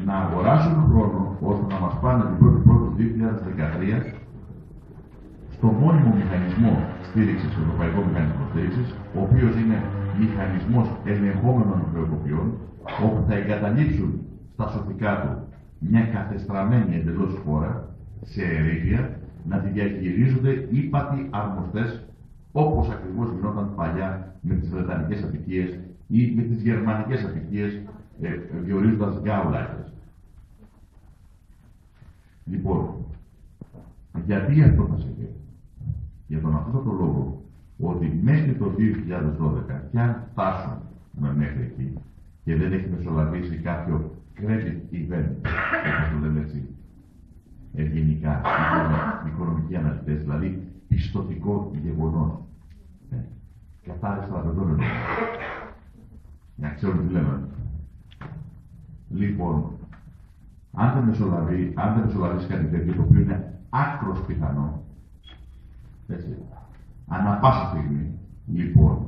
να αγοράσουν χρόνο ώστε να μας πάνε την 1η του 2013 στο μόνιμο μηχανισμό στήριξης, το Ευρωπαϊκό Μηχανισμό Στήριξης, ο οποίος είναι μηχανισμός ελεγχόμενων χρεοκοπιών, όπου θα εγκαταλείψουν στα σωτικά του μια καθεστραμμένη εντελώς χώρα σε ερήπια, να τη διαχειρίζονται ύπατοι αρμοστές, όπως ακριβώς γινόταν παλιά με τις βρετανικές απικίες ή με τις γερμανικές απικίες, διορίζοντας γκάουλάκες. Λοιπόν, γιατί αυτό θα συμβεί? Για τον αυτό το λόγο, ότι μέχρι το 2012, και αν φτάσουμε μέχρι εκεί και δεν έχει μεσολαβήσει κάποιο credit event, όπως το λέμε έτσι, ευγενικά, οικονομικοί αναλυτές, δηλαδή πιστωτικό γεγονός. Κατάρρευση τραπεζών εννοώ. Για να ξέρουμε τι λέμε. Λοιπόν, αν δεν μεσολαβήσει κάτι τέτοιο, το οποίο είναι άκρος πιθανό, έτσι, ανά πάσα στιγμή, λοιπόν,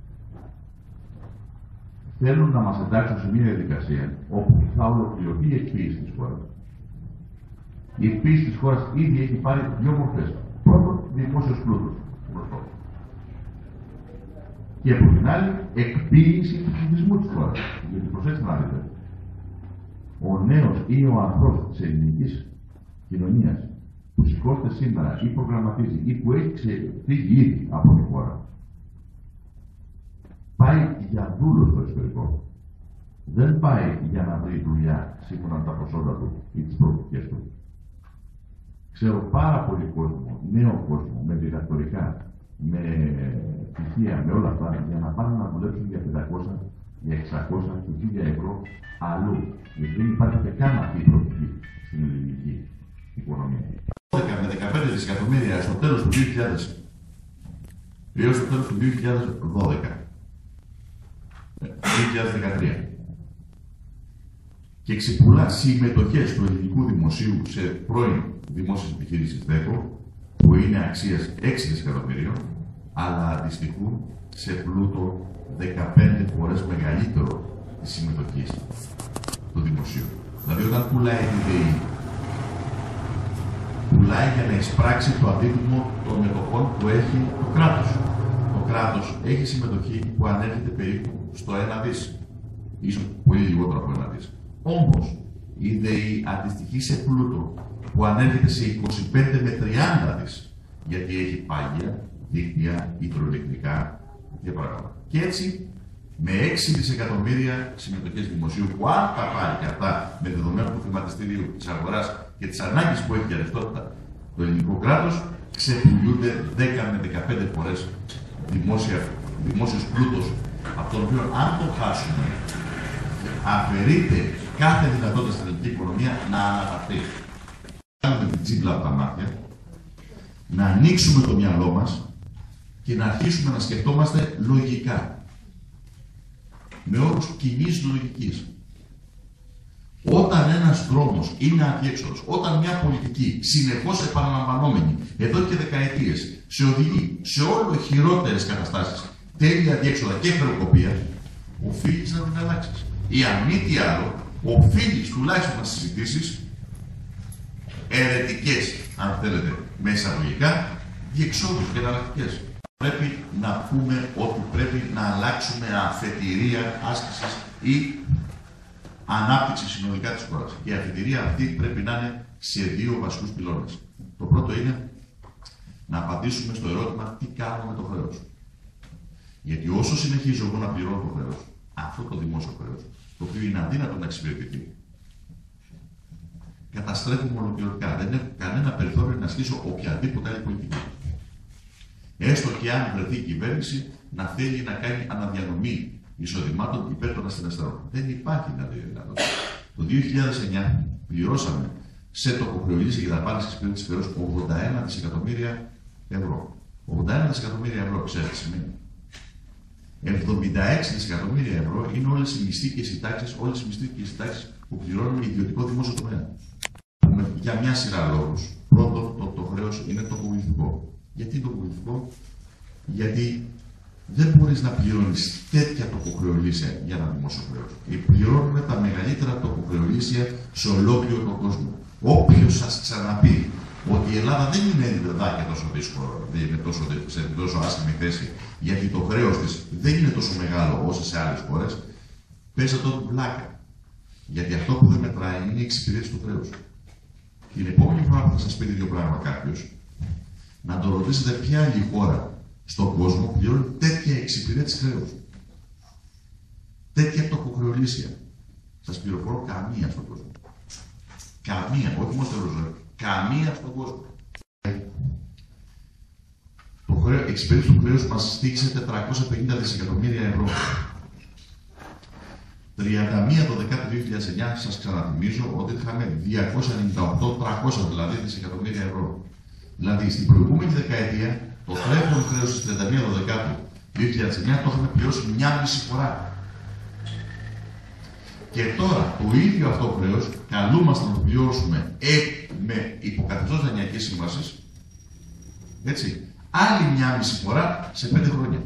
θέλουν να μας εντάξουν σε μια διαδικασία όπου θα ολοκληρωθεί η εκποίηση της χώρας. Η εκποίηση της χώρας ήδη έχει πάρει δύο μορφές. Πρώτον, δημόσιος πλούτος. Και από την άλλη, εκποίηση του πληθυσμού της χώρας. Γιατί προσέξτε να δείτε, ο νέος ή ο ανθρώπος της ελληνικής κοινωνίας που σηκώστε σήμερα ή προγραμματίζει ή που έχει ξεφύγει ήδη από τη χώρα, πάει για δούλο στο εξωτερικό. Δεν πάει για να βρει δουλειά σύμφωνα με τα προσόντα του ή τις προοπτικές του. Ξέρω πάρα πολύ κόσμο, νέο κόσμο, με διδακτορικά, με πτυχία, με όλα αυτά, για να πάνε να δουλέψουν για 500, για 600 και 1000 ευρώ αλλού. Γιατί δεν υπάρχει καν αυτή η προοπτική στην ελληνική οικονομία. Με 15 δισεκατομμύρια στο τέλος του 2000 έως το τέλος του 2012. 2013. Και ξεπουλά συμμετοχές του ελληνικού δημοσίου σε πρώην δημόσιες επιχειρήσεις ΔΕΚΟ, που είναι αξίας 6 δισεκατομμυρίων, αλλά αντιστοιχούν σε πλούτο 15 φορές μεγαλύτερο της συμμετοχής του δημοσίου. Δηλαδή, όταν πουλάει την ΔΕΗ, πουλάει για να εισπράξει το αντίτιμο των μετοχών που έχει το κράτος. Το κράτος έχει συμμετοχή που ανέρχεται περίπου στο 1 δις, ίσως πολύ λιγότερο από 1 δις. Όμως, η ΔΕΗ αντιστοιχεί σε πλούτο που ανέρχεται σε 25 με 30 δις, γιατί έχει πάγια, δίκτυα, υδροελεκτρικά και πράγματα. Και έτσι, με 6 δισεκατομμύρια συμμετοχές δημοσίου, που αν τα πάρει και αυτά με δεδομένο του χρηματιστηρίου, της αγοράς και της ανάγκης που έχει για ρευστότητα το ελληνικό κράτος, ξεπουλούνται 10 με 15 φορές δημόσιος πλούτος, από τον οποίο αν το χάσουμε, αφαιρείται κάθε δυνατότητα στην ελληνική οικονομία να αναπαθεί. Κάνουμε την τσίμπλα από τα μάτια, να ανοίξουμε το μυαλό μας και να αρχίσουμε να σκεφτόμαστε λογικά. Με όρους κοινής λογικής. Όταν ένας δρόμος είναι αδιέξοδος, όταν μια πολιτική συνεχώς επαναλαμβανόμενη εδώ και δεκαετίες σε οδηγεί σε όλο χειρότερες καταστάσεις, τέλεια αδιέξοδα και χρεοκοπία, οφείλεις να την αλλάξεις. Ή αν μη τι άλλο, οφείλεις τουλάχιστον να συζητήσεις αιρετικές, αν θέλετε, με εισαγωγικά, διεξόδους και εναλλακτικές. Πρέπει να πούμε ότι πρέπει να αλλάξουμε αφετηρία άσκησης ή ανάπτυξη συνολικά της χώρας. Και η αφετηρία αυτή πρέπει να είναι σε δύο βασικούς πυλώνες. Το πρώτο είναι να απαντήσουμε στο ερώτημα τι κάνουμε με το χρέος. Γιατί όσο συνεχίζω εγώ να πληρώνω το χρέος, αυτό το δημόσιο χρέος, το οποίο είναι αδύνατο να εξυπηρετηθεί, καταστρέφουμε ολοκληρωτικά. Δεν έχω κανένα περιθώριο να ασκήσω οποιαδήποτε άλλη πολιτική. Έστω και αν βρεθεί η κυβέρνηση να θέλει να κάνει αναδιανομή εισοδημάτων υπέρ των ασθενέστερων. Δεν υπάρχει δυνατότητα. Το 2009 πληρώσαμε σε τοκοχρεωγήσεις και δαπάνες εξυπηρέτησης χρέους 81 δισεκατομμύρια ευρώ. 81 δισεκατομμύρια ευρώ, ξέρετε τι σημαίνει. 76 δισεκατομμύρια ευρώ είναι όλες οι μισθοί και οι συντάξεις, που πληρώνουν ιδιωτικό δημόσιο τομέα. Για μια σειρά λόγους. Πρώτον, το χρέος είναι τοκογλυφικό. Γιατί είναι τοκογλυφικό? Γιατί δεν μπορείς να πληρώνεις τέτοια τοκοχρεωλήσια για ένα δημόσιο χρέος. Πληρώνουμε τα μεγαλύτερα τοκοχρεωλήσια σε ολόκληρο τον κόσμο. Όποιος σας ξαναπεί ότι η Ελλάδα δεν είναι και τόσο δύσκολο, δεν είναι σε τόσο άσχημη θέση, γιατί το χρέος της δεν είναι τόσο μεγάλο όσο σε άλλες χώρες, πέστε τον πλάκα. Γιατί αυτό που δεν μετράει είναι η εξυπηρέτηση του χρέους. Την επόμενη φορά που θα σας πει δύο πράγματα κάποιος, να το ρωτήσετε ποια άλλη χώρα στον κόσμο πληρώνει τέτοια εξυπηρέτηση χρέους. Τέτοια τοκοχρεωλήσια. Σας πληροφορώ, καμία στον κόσμο. Καμία, όχι μόνο στο Ευρωζώνη. Καμία στον κόσμο. Η εξυπηρέτηση του χρέους μας στήχησε 450 δισεκατομμύρια ευρώ. 31 το 2009, σας ξαναθυμίζω ότι είχαμε 298-300 δηλαδή δισεκατομμύρια ευρώ. Δηλαδή στην προηγούμενη δεκαετία το τρέχον χρέος της 31 το 2009 το είχαμε πληρώσει 1,5 φορά. Και τώρα το ίδιο αυτό χρέος καλούμαστε να το πληρώσουμε με υποκαθεστώς δανειακής σύμβασης, έτσι, άλλη 1,5 φορά σε 5 χρόνια.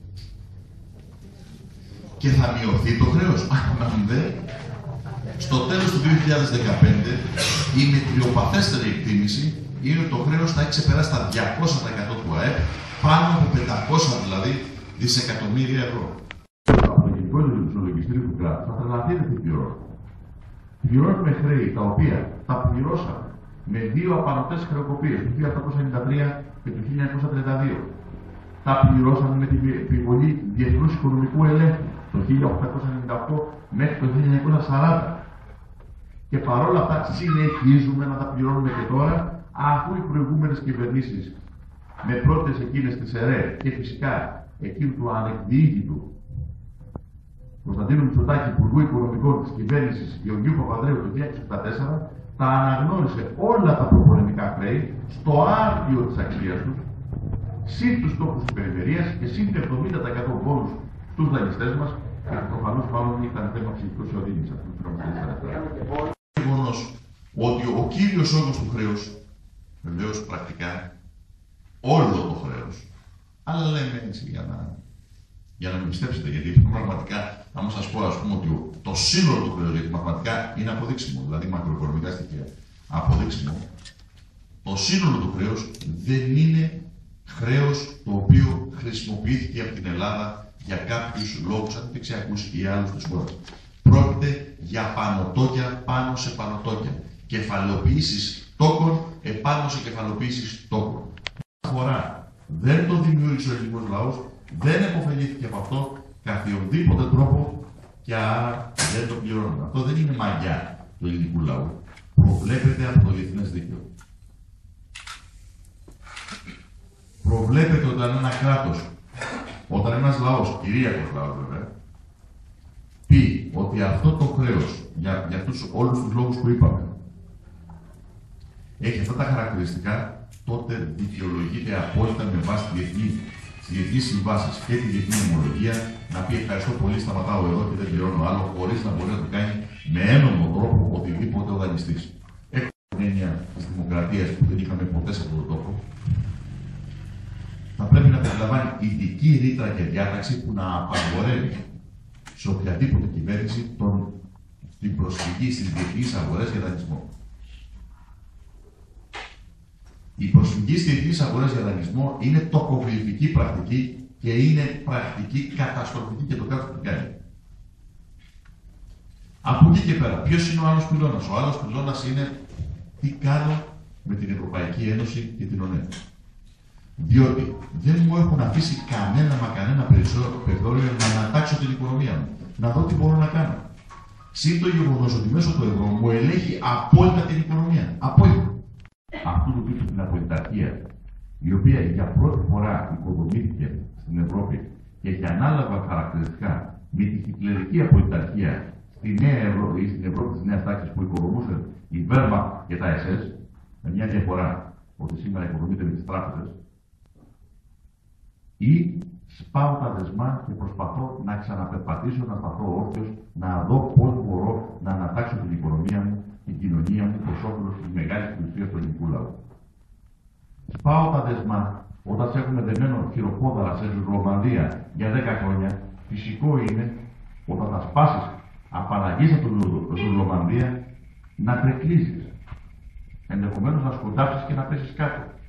Και θα μειωθεί το χρέος. Αν δεν, στο τέλος του 2015 η μετριοπαθέστερη εκτίμηση είναι ότι το χρέος θα έχει ξεπεράσει τα 200% του ΑΕΠ, πάνω από 500 δηλαδή δισεκατομμύρια ευρώ. Από το Γενικό Λογιστήριο του κράτους θα τρελαθείτε τι πληρώνουμε. Πληρώνουμε χρέη τα οποία τα πληρώσαμε με δύο απανωτές χρεοκοπίες, του 1893 και του 1932. Τα πληρώσαμε με την επιβολή διεθνούς οικονομικού ελέγχου το 1898 μέχρι το 1940. Και παρόλα αυτά συνεχίζουμε να τα πληρώνουμε και τώρα, αφού οι προηγούμενες κυβερνήσεις, με πρώτες εκείνες της ΕΡΕ και φυσικά εκείνου του ανεκδιήγητου Κωνσταντίνου Μητσοτάκη, Υπουργού Οικονομικών της κυβέρνησης Γεωργίου Παπανδρέου το 1964, τα αναγνώρισε όλα τα προπολεμικά χρέη στο άρτιο της αξίας τους, συν τους στόχους της περιφερείας και συν 70% πόνους στους δανειστές μας, και προφανώς μάλλον ήταν θέμα ψυχικός οδύνης αυτού του νομοθετήματος. Το γεγονός ότι ο κύριος όγκος του χρέους, βεβαίως πρακτικά, όλο το χρέος, αλλά λέμε έτσι για να με πιστέψετε, γιατί πραγματικά, άμα σας πω ας πούμε ότι το σύνολο του χρέους, γιατί πραγματικά είναι αποδείξιμο, δηλαδή μακροοικονομικά στοιχεία, αποδείξιμο, το σύνολο του χρέους δεν είναι χρέος το οποίο χρησιμοποιήθηκε από την Ελλάδα για κάποιους λόγους ανεπτυξιακούς ή άλλους της χώρας. Πρόκειται για πανωτόκια πάνω σε πανωτόκια. Κεφαλαιοποιήσεις τόκων επάνω σε κεφαλαιοποιήσεις τόκων. Φορά δεν το δημιούργησε ο ελληνικός λαός, δεν επωφελήθηκε από αυτό καθιονδήποτε τρόπο και άρα δεν το πληρώνουμε. Αυτό δεν είναι μαγιά του ελληνικού λαού. Προβλέπεται από το διεθνές δίκαιο. Προβλέπεται όταν ένα κράτος, όταν ένας λαός, κυρίαρχος λαός βέβαια, πει ότι αυτό το χρέος, για αυτούς όλους τους λόγους που είπαμε, έχει αυτά τα χαρακτηριστικά, τότε δικαιολογείται απόλυτα με βάση τις διεθνείς συμβάσεις και τη διεθνή ομολογία να πει ευχαριστώ πολύ, σταματάω εδώ και δεν πληρώνω άλλο, χωρίς να μπορεί να το κάνει με ένομο τρόπο οτιδήποτε ο δανειστής. Έχουμε την έννοια της δημοκρατίας που δεν είχαμε ποτέ σε αυτόν τον τόπο. Θα πρέπει να περιλαμβάνει ειδική ρήτρα και διάταξη που να απαγορεύει σε οποιαδήποτε κυβέρνηση την προσφυγή στις διεθνείς αγορές για δανεισμό. Η προσφυγή στις διεθνείς αγορές για δανεισμό είναι τοκογλυφική πρακτική και είναι πρακτική καταστροφική και το κράτος που κάνει. Από εκεί και πέρα, ποιος είναι ο άλλος πυλώνας? Ο άλλος πυλώνας είναι τι κάνω με την Ευρωπαϊκή Ένωση και την ΟΝΕ. Διότι δεν μου έχουν αφήσει κανένα περιθώριο να ανατάξω την οικονομία μου, να δω τι μπορώ να κάνω. Συν το γεγονός ότι μέσω του ευρώ μου ελέγχει απόλυτα την οικονομία. Απόλυτα. Αυτού του τύπου την απολυταρχία, η οποία για πρώτη φορά οικοδομήθηκε στην Ευρώπη και έχει ανάλογα χαρακτηριστικά με τη χιτλερική απολυταρχία στην Ευρώπη της νέας τάξης που οικοδομούσαν η Wehrmacht και τα SS, με μια διαφορά ότι σήμερα οικοδομείται με τις τράπεζες, ή σπάω τα δεσμά και προσπαθώ να ξαναπερπατήσω, να σταθώ όρθιος, να δω πώς μπορώ να ανατάξω την οικονομία μου, την κοινωνία μου, προς όφελος της μεγάλης πλειοψηφίας του ελληνικού λαού. Σπάω τα δεσμά όταν σε έχουν δεμένο χειροπόδαρα σε ζουρομανδία για 10 χρόνια, φυσικό είναι όταν θα σπάσεις απαλλαγής από το ζουρομανδία να τρεκλίζεις. Ενδεχομένως να σκοντάψεις και να πέσεις κάτω.